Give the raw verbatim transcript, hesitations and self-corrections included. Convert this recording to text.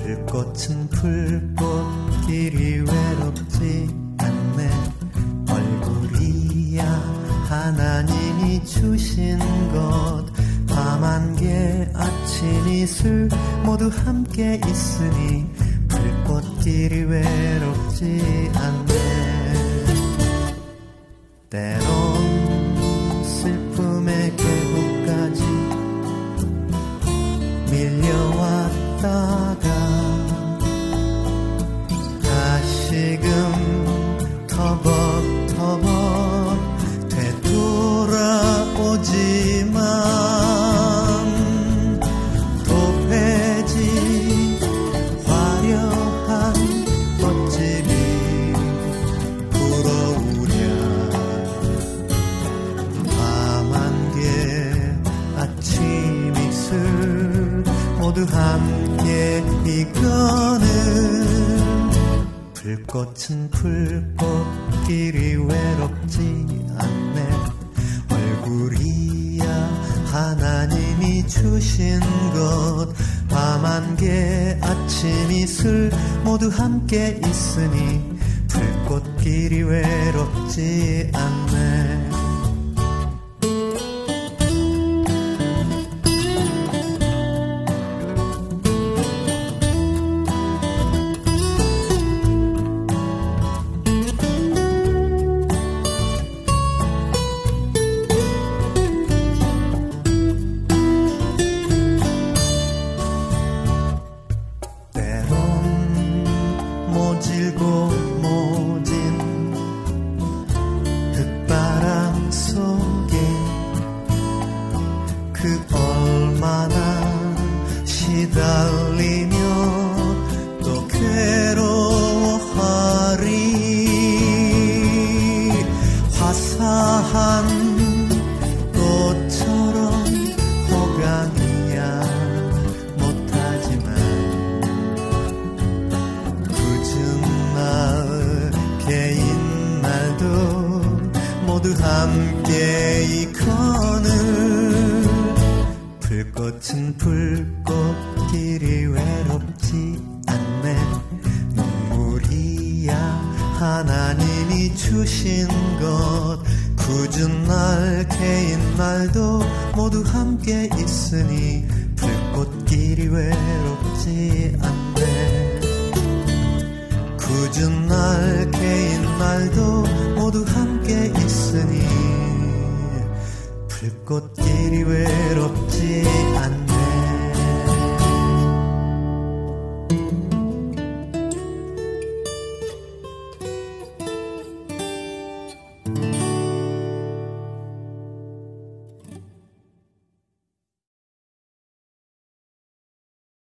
불꽃은 불꽃길이 외롭지 않네. 얼굴이야 하나님이 주신 것. 밤 안개 아침 이슬 모두 함께 있으니 불꽃길이 외롭지 않네. 때론 슬픔의 계곡까지 밀려왔다가 다시금 터벅터벅 되돌아오지만 모두 함께 이거는 불꽃은 불꽃길이 외롭지 않네. 얼굴이야 하나님이 주신 것. 밤 안개 아침 이슬 모두 함께 있으니 불꽃길이 외롭지 않네. 불꽃은 불꽃길이 외롭지 않네. 눈물이야 하나님이 주신 것. 굳은 날 개인 날도 모두 함께 있으니 불꽃길이 외롭지 않네. 굳은 날 개인 날도 모두 함께 있으니 불꽃길이 외롭지